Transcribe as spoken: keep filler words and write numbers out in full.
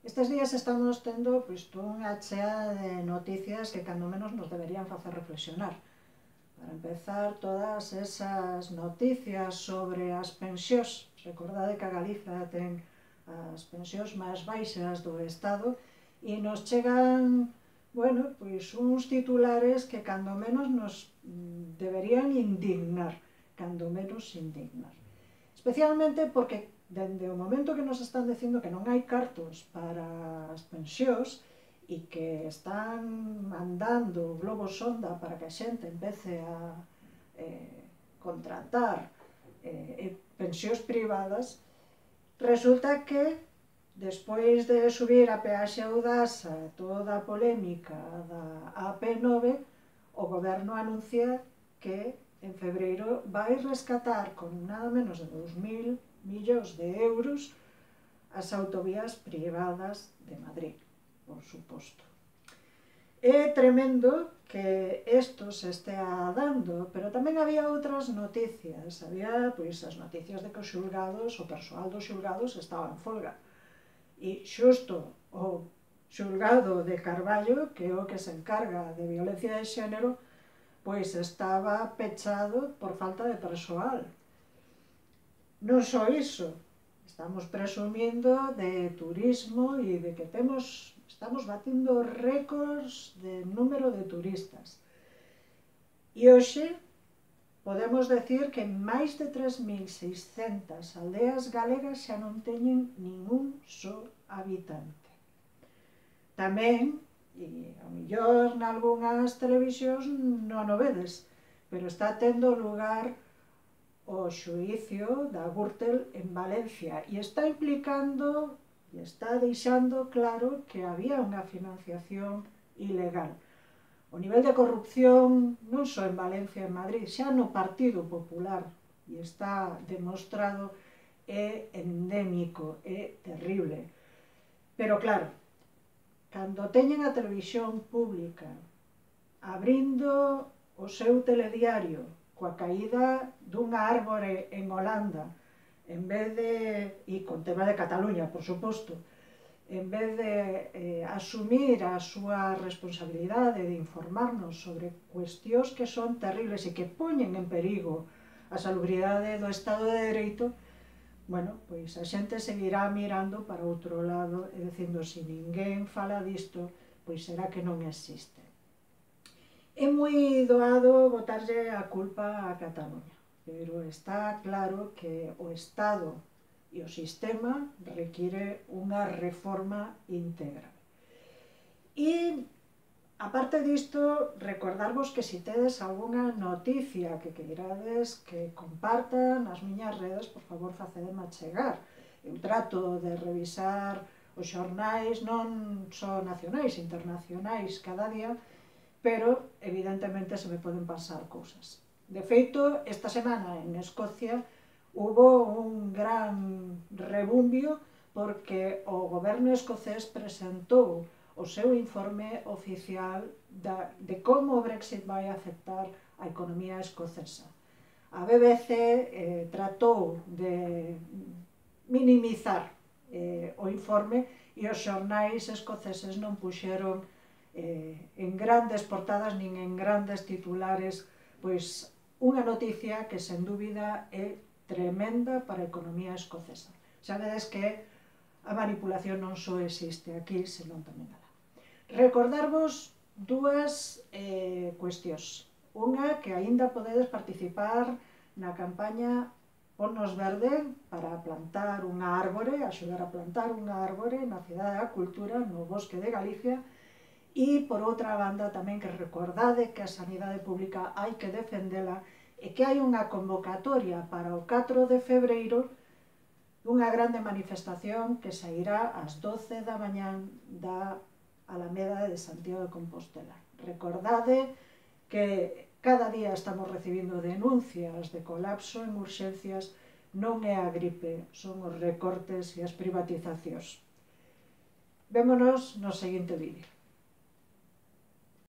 Estes días estamos tendo pois, unha chea de noticias que cando menos nos deberían facer reflexionar. Para empezar, todas esas noticias sobre as pensións. Recordade que a Galiza ten as pensións máis baixas do Estado e nos chegan, bueno, pois uns titulares que cando menos nos deberían indignar, cando menos indignar. Especialmente porque dende o momento que nos están dicindo que non hai cartos para as pensións e que están mandando globos sonda para que a xente empece a eh, contratar eh, pensións privadas, resulta que despois de subir a peaxe Audasa toda a polémica da A P nove, o goberno anuncia que en febreiro vai rescatar con nada menos de dous mil millóns de euros as autovías privadas de Madrid, por suposto. É tremendo que isto se estea dando, pero tamén había outras noticias. Había pois, as noticias de que os xulgados, o persoal dos xulgados estaba en folga. E xusto o xulgado de Carballo, que é o que se encarga de violencia de xénero, pois estaba pechado por falta de persoal. Non só iso, estamos presumindo de turismo e de que temos, estamos batindo récords de número de turistas. E hoxe podemos decir que máis de tres mil seiscentas aldeas galegas xa non teñen ningún só habitante. Tamén, e ao mellor nalgúnas televisións non o vedes, pero está tendo lugar o xuízo da Gürtel en Valencia e está implicando e está deixando claro que había unha financiación ilegal. O nivel de corrupción non só en Valencia e en Madrid, xa no Partido Popular, e está demostrado, é endémico, é terrible. Pero claro, cando teñen a televisión pública abrindo o seu telediario coa caída dunha árbore en Holanda, en vez de, e con tema de Cataluña, por suposto, en vez de eh, asumir a súa responsabilidade de informarnos sobre cuestións que son terribles e que poñen en perigo a salubridade do Estado de Dereito, bueno, pois a xente seguirá mirando para outro lado e dicindo, se ninguén fala disto, pois será que non existe. É moi doado botarlle a culpa a Cataluña, pero está claro que o Estado e o sistema require unha reforma íntegra. E, aparte disto, recordarvos que se tedes algunha noticia que queirades que comparta nas miñas redes, por favor, facedema chegar. Eu trato de revisar os xornais non só nacionais, internacionais cada día, pero evidentemente se me poden pasar cousas. De feito, esta semana en Escocia hubo un gran rebumbio porque o goberno escocés presentou o seu informe oficial de como o Brexit vai afectar a economía escocesa. A B B C eh, tratou de minimizar eh, o informe e os xornais escoceses non puxeron eh, en grandes portadas nin en grandes titulares pois unha noticia que sen dúbida é tremenda para a economía escocesa. Sabedes que a manipulación non só existe aquí, senón tamén alá. Recordarvos dúas eh, cuestións. Unha, que aínda podedes participar na campaña Ponnos Verde para plantar unha árbore, axudar a plantar unha árbore na Cidade da Cultura, no Bosque de Galicia. E, por outra banda, tamén que recordade que a sanidade pública hai que defendela e que hai unha convocatoria para o catro de febreiro dunha grande manifestación que sairá ás doce da mañán da Alameda de Santiago de Compostela. Recordade que cada día estamos recibindo denuncias de colapso en urxencias, non é a gripe, son os recortes e as privatizacións. Vémonos no seguinte vídeo.